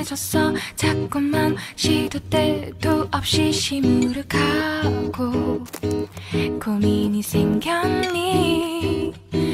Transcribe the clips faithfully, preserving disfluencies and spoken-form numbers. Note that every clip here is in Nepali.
익숙해졌어. 자꾸만 시도 때도 없이 시무룩하고 고민이 생겼니.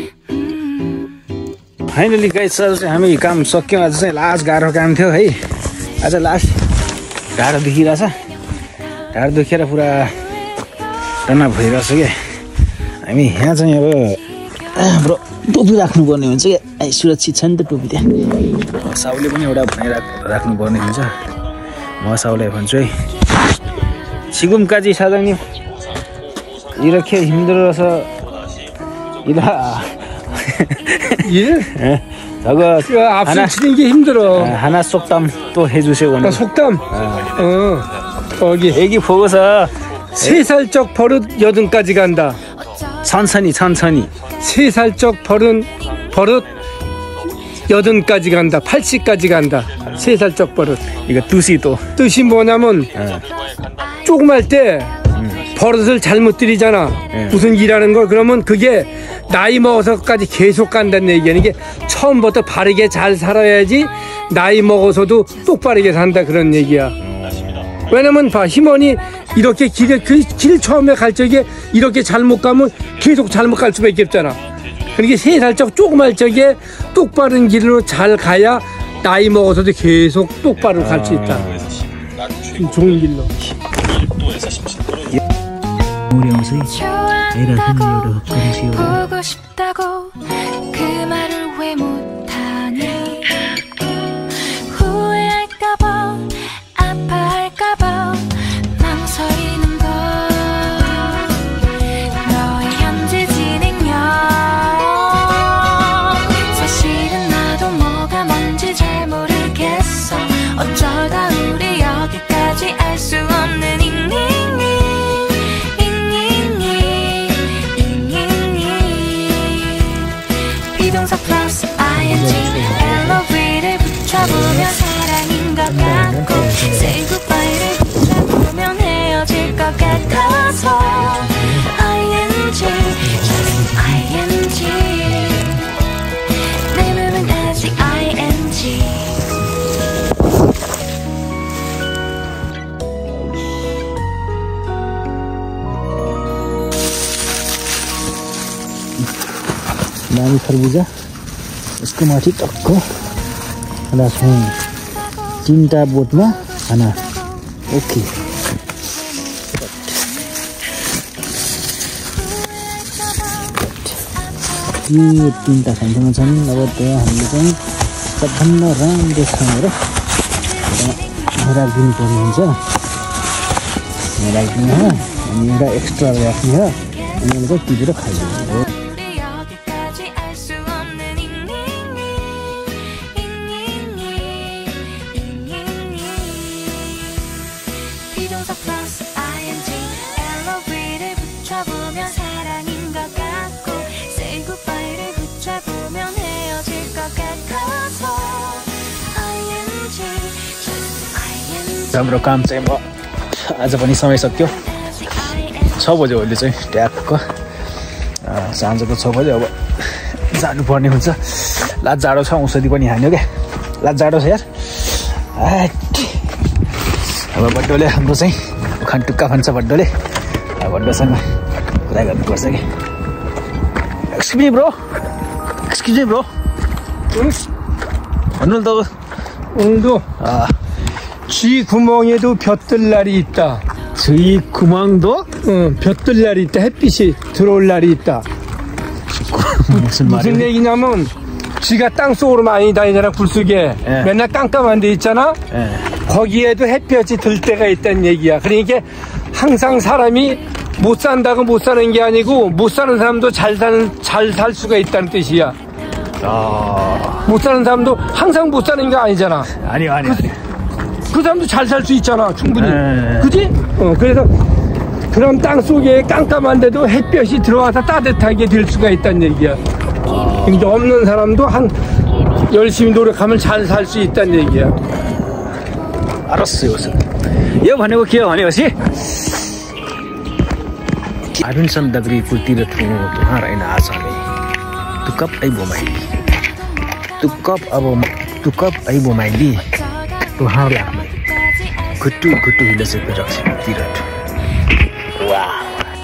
फाइनली गाइस आज हामी काम सक्यौँ। आज चाहिँ लास्ट गाह्रो काम थियो है। आज लास्ट ढाड दुखिरहेछ। ढाड दुखेर पुरा टन्ना भइरहेछ क्या। हामी यहाँ चाहिँ अब हाम्रो टोपी राख्नुपर्ने हुन्छ क्या। सुरक्षित छ नि त टोपी त्यहाँ। साउले पनि एउटा बनाइराख राख्नुपर्ने हुन्छ। म साउलाई भन्छु है 지금 까지 사장님 이렇게 힘들어서 이라 예? 저거 앞서 치는 게 힘들어. 하나 속담 또 해주세요 오늘. 아, 속담. 어. 거기 애기 보고서 세 살적 버릇 여든까지 간다. 천천히 천천히. 세 살적 버릇 버릇 여든까지 간다. 팔십까지 간다. 세 살적 버릇. 이거 뜻이 또 뜻이 뭐냐면 어. 조그말 때 버릇을 잘못 들이잖아. 네. 무슨 일하는 거 그러면 그게 나이 먹어서까지 계속 간다는 얘기야. 이게 처음부터 바르게 잘 살아야지 나이 먹어서도 똑바르게 산다 그런 얘기야. 왜냐면 봐 힘원이 이렇게 길에 그 길 처음에 갈 적에 이렇게 잘못 가면 계속 잘못 갈 수밖에 없잖아. 그러니까 세 살적 조그말 적에 똑바른 길로 잘 가야 나이 먹어서도 계속 똑바로 갈 수 있다. 좋은 길로. 우리 영수이 내가 흥미로 그러시오. 보고 싶다고 그 말을 왜 못하니. 후회할까봐 아파할까봐 망설이는 걸. 너의 현재 진행형 사실은 나도 뭐가 뭔지 잘 모르겠어. 어쩌다 우리 여기까지 알 수 없는 잉잉잉 비동사 플러스 아이엔지 엘오브이를 붙여보면 사랑인 것 같고 say goodbye를 붙여보면 헤어질 것 같아서 아이엔지 just 아이엔지 내 맘은 아직 아이엔지. नानी खरबुजा यसको माथि टक्क राखौँ। तीनटा बोटमा खाना ओके। यो तीनटा खान्छौँ छन्। अब त्यहाँ हामीले चाहिँ सबभन्दा राम्रोसँग राखिदिनु पर्ने हुन्छ। राखिदिनु हो अनि एउटा एक्स्ट्रा राख्ने हो अनि चाहिँ टिपेर खाइदिनु हो। हाम्रो काम चाहिँ म आज पनि समय सक्यो। छ बजे अहिले चाहिँ ट्याक्क साँझको छ बजे। अब जानुपर्ने हुन्छ। लाज जाडो छ। औषधि पनि हान्यो क्या। लाज जाडो छ यार। अब बड्डोले हाम्रो चाहिँ उखान टुक्का भन्छ बड्डोले। अब बड्डोसँग कुरा गर्नुपर्छ कि excuse me bro excuse me bro भन्नु त 오늘도 쥐 구멍에도 볕들 날이 있다. 쥐 구멍도? 응, 볕들 날이 있다. 햇빛이 들어올 날이 있다. 무슨 말이야? 무슨 얘기냐면 쥐가 땅속으로 많이 다니잖아. 굴속에. 예. 맨날 깜깜한 데 있잖아. 예. 거기에도 햇볕이 들 때가 있다는 얘기야. 그러니까 항상 사람이 못 산다고 못 사는 게 아니고 못 사는 사람도 잘 사는 잘 살 수가 있다는 뜻이야. 아... 못 사는 사람도 항상 못 사는 게 아니잖아. 아니요 아니요. 그, 그 사람도 잘 살 수 있잖아. 충분히. 에... 그지? 어, 그래서 그런 땅 속에 깜깜한데도 햇볕이 들어와서 따뜻하게 될 수가 있다는 얘기야. 아... 근데 없는 사람도 한 열심히 노력하면 잘 살 수 있다는 얘기야. 알았어요. यो भनेको के हो भनेपछि आभिनसन दगरी कुर्ती र ठुलो तुहार ऐना आसाने तुकप ऐ बोमाइली तुकप अब तुकप ऐ बोमाइली 또 하루에 굿뚜 굿뚜 흘려서 그렇지 이렇게 와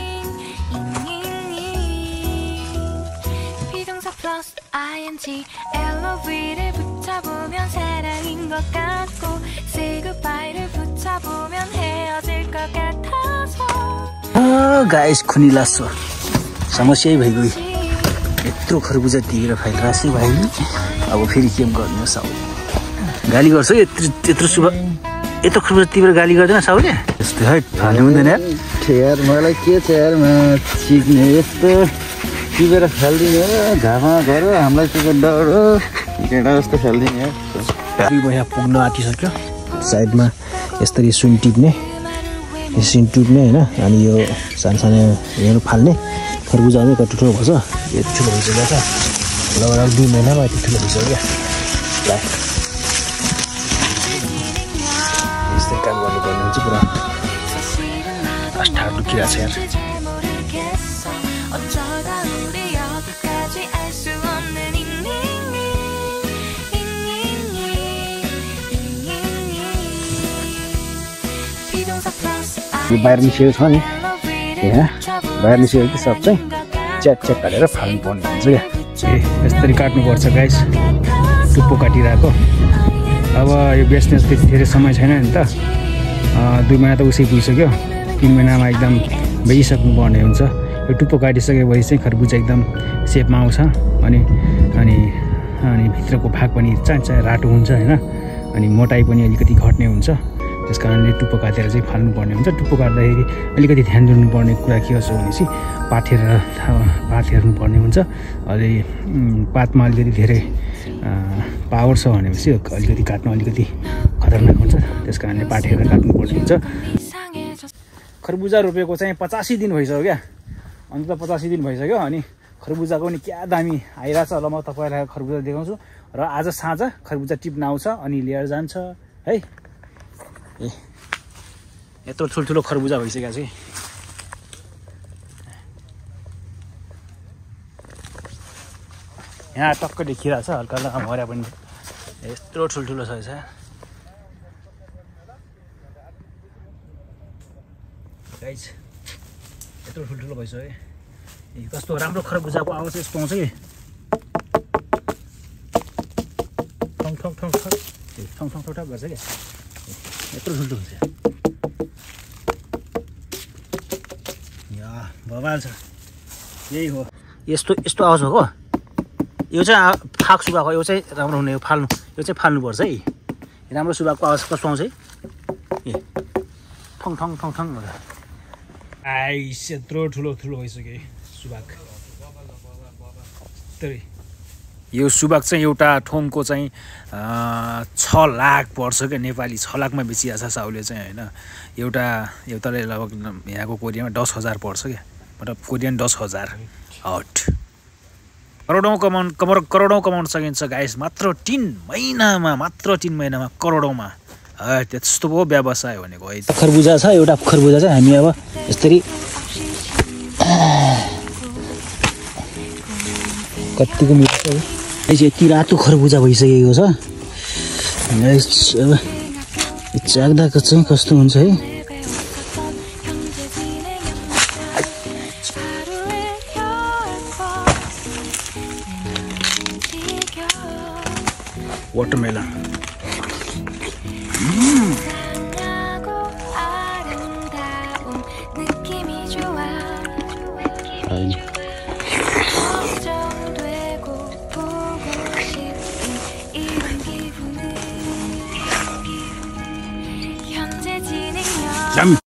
비동사 플러스 ing 엘오브이를 붙여보면 사랑인 것 같고 say goodbye를 붙여보면 헤어질 것 같아서 아 गाइस खुनी लाग्छ समस्या भइगयो यत्रो खरबुजा दिएर फाइलरासी भाइ अब फेरि के गर्नु साउ गाली गर्छ यत्रो यत्रो सुब यत्रो खरबुजा तिम्रो गाली गर्दैन साउले यस्तो है फाल्नु हुँदैन यार यार मलाई के छ यार म सिक्ने यस्तो तिबेर फाल्दिने घाममा गएर हामीलाई त्यो डर केटा जस्तो फाल्दिने यार दुई बया पुग्न आँटिसक्यो साइडमा यसरी सुन टिप्ने यो सुन टिप्ने हैन अनि यो सानो सानो हेर फाल्ने खरबुजा पनि कति ठुलो भन्छ यो ठुलो भइसकेको छ लगभग दुई महिनामा यति ठुलो भइसक्यो क्या यस्तै काम गर्नुपर्ने हुन्छ पुरा अस्ठार दुखिरहेको छ यार यो बाहिर निस्केको छ नि यहाँ बाहिर निस्केको सब चाहिँ च्याट च्याट काटेर फाल्नु पर्ने हुन्छ क्या ए यसरी काट्नुपर्छ गाइस टुप्पो काटिरहेको अब यो बेच्ने त्यति धेरै समय छैन नि त दुई महिना त उसै पुगिसक्यो तिन महिनामा एकदम बेचिसक्नु पर्ने हुन्छ यो टुप्पो काटिसकेपछि चाहिँ खरबुजा एकदम सेपमा आउँछ अनि अनि अनि भित्रको भाग पनि चाचा रातो हुन्छ होइन अनि मोटाइ पनि अलिकति घट्ने हुन्छ त्यस कारणले टुप्पो काटेर चाहिँ फाल्नुपर्ने हुन्छ टुप्पो काट्दाखेरि अलिकति ध्यान दिनुपर्ने कुरा के हो भनेपछि पाठेर पात हेर्नुपर्ने हुन्छ अलि पातमा अलिकति धेरै पावर छ भनेपछि अलिकति काट्न अलिकति खतरनाक हुन्छ त्यस कारणले पात हेरेर काट्नुपर्ने हुन्छ खरबुजा रोपेको चाहिँ पचासी दिन भइसक्यो क्या अन्त त पचासी दिन भइसक्यो अनि खरबुजाको पनि क्या दामी आइरहेछ ल म तपाईँलाई खरबुजा देखाउँछु र आज साँझ खरबुजा टिप्न आउँछ अनि लिएर जान्छ है ए यत्रो ठुल्ठुलो खरबुजा भइसकेको छ कि यहाँ टक्क देखिरहेको छ हल्का हल्का मर्या पनि यत्रो ठुल्ठुलो छ यसो गाइस यत्रो ठुल्ठुलो भइसक्यो ए कस्तो राम्रो खरबुजाको आवाज यस्तो आउँछ कि ठङ ठङ ठङ ठङ ए ठङ ठङ ठङ गर्छ क्या यत्रो ठुल्ठुलो हुन्छ या बवाल छ यही हो यस्तो यस्तो आवाज भएको यो चाहिँ फाक सुबाको यो चाहिँ राम्रो हुने हो फाल्नु यो चाहिँ फाल्नुपर्छ है राम्रो सुबाको आवाज कस्तो आउँछ है ए ठङ ठङ ठङ ठङ आइस यत्रो ठुलो ठुलो भइसक्यो सुबाक त्यही यो सुबाक चाहिँ एउटा ठोङको चाहिँ छ लाख पर्छ क्या नेपाली छ लाखमा बेचिरहेको छ साउले चाहिँ होइन एउटा एउटाले लगभग यहाँको कोरियामा दस हजार पर्छ क्या मतलब कोरियन दस हजार हट करोडौँ कमाउनु कमर करोडौँ कमाउन सकिन्छ गाइस मात्र तिन महिनामा मात्र तिन महिनामा करोडौँमा है त्यस्तो पो व्यवसाय भनेको है खरबुजा छ एउटा खरबुजा चाहिँ हामी अब यसरी कतिको मिठो छ यति रातो खरबुजा भइसकेको छ अब चाख्दाको चाहिँ कस्तो हुन्छ है वाटरमेलन Yummy.